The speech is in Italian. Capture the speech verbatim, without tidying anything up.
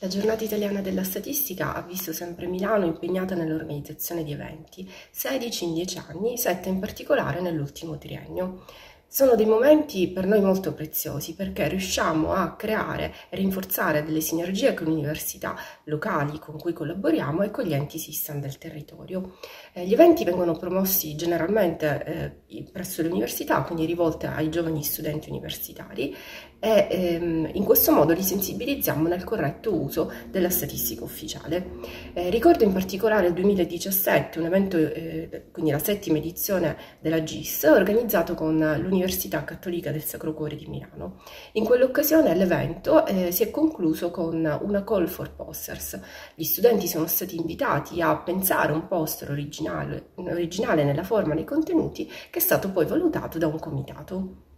La Giornata Italiana della Statistica ha visto sempre Milano impegnata nell'organizzazione di eventi, sedici in dieci anni, sette in particolare nell'ultimo triennio. Sono dei momenti per noi molto preziosi perché riusciamo a creare e rinforzare delle sinergie con università locali con cui collaboriamo e con gli enti SISAN del territorio. Eh, gli eventi vengono promossi generalmente eh, presso le università, quindi rivolte ai giovani studenti universitari e ehm, in questo modo li sensibilizziamo nel corretto uso della statistica ufficiale. Eh, ricordo in particolare il duemiladiciassette, un evento, eh, quindi la settima edizione della G I S, organizzato con l'Università Cattolica del Sacro Cuore di Milano. In quell'occasione l'evento eh, si è concluso con una call for posters. Gli studenti sono stati invitati a pensare un poster originale, originale nella forma dei contenuti che è stato poi valutato da un comitato.